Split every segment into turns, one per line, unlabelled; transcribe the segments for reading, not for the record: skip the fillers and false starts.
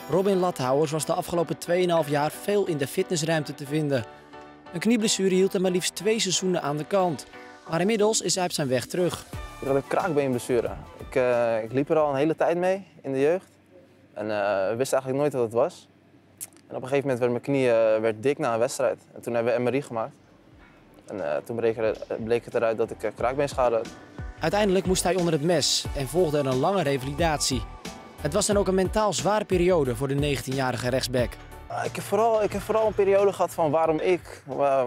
Robin Lathouwers was de afgelopen 2,5 jaar veel in de fitnessruimte te vinden. Een knieblessure hield hem maar liefst 2 seizoenen aan de kant. Maar inmiddels is hij op zijn weg terug.
Ik had een kraakbeenblessure. Ik liep er al een hele tijd mee in de jeugd. En wist eigenlijk nooit wat het was. En op een gegeven moment werd mijn knie dik na een wedstrijd. En toen hebben we MRI gemaakt. En toen bleek het eruit dat ik kraakbeenschade had.
Uiteindelijk moest hij onder het mes en volgde er een lange revalidatie. Het was dan ook een mentaal zware periode voor de 19-jarige rechtsback.
Ik heb vooral een periode gehad van waarom ik.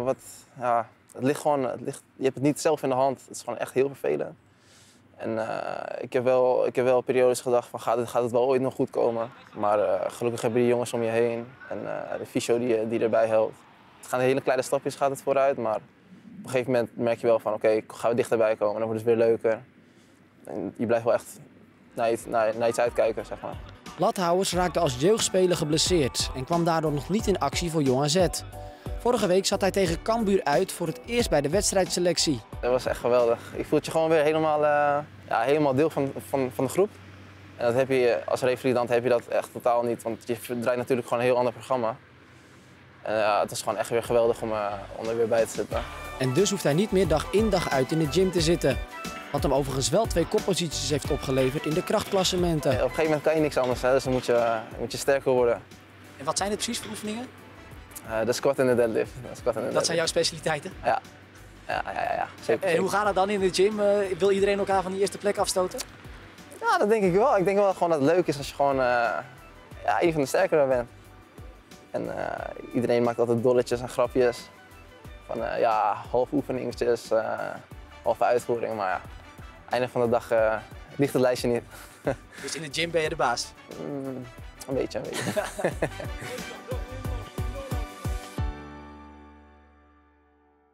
Het ligt gewoon, je hebt het niet zelf in de hand. Het is gewoon echt heel vervelend. En ik heb wel periodes gedacht van gaat het wel ooit nog goed komen. Maar gelukkig heb je die jongens om je heen en de fysio die erbij helpt. Het gaan hele kleine stapjes gaat het vooruit, maar op een gegeven moment merk je wel van oké, gaan we dichterbij komen, dan wordt het weer leuker. En je blijft wel echt naar iets uitkijken, zeg maar.
Lathouwers raakte als jeugdspeler geblesseerd en kwam daardoor nog niet in actie voor Jong AZ. Vorige week zat hij tegen Cambuur uit voor het eerst bij de wedstrijdselectie.
Dat was echt geweldig. Je voelt je gewoon weer helemaal deel van de groep. En dat heb je, als revalidant heb je dat echt totaal niet, want je draait natuurlijk gewoon een heel ander programma. En het is gewoon echt weer geweldig om er weer bij te zitten.
En dus hoeft hij niet meer dag in dag uit in de gym te zitten. Wat hem overigens wel 2 kopposities heeft opgeleverd in de krachtklassementen.
Op een gegeven moment kan je niks anders, hè, dus dan moet je sterker worden.
En wat zijn het precies voor oefeningen?
De squat en de deadlift.
Dat zijn jouw specialiteiten?
Ja. Zeker.
En hoe gaat het dan in de gym? Wil iedereen elkaar van die eerste plek afstoten?
Ja, dat denk ik wel. Ik denk wel gewoon dat het leuk is als je gewoon een van de sterkere bent. En iedereen maakt altijd dolletjes en grapjes. Van half oefeningetjes, halve uitvoering. Maar einde van de dag ligt het lijstje niet.
Dus in de gym ben je de baas?
Een beetje.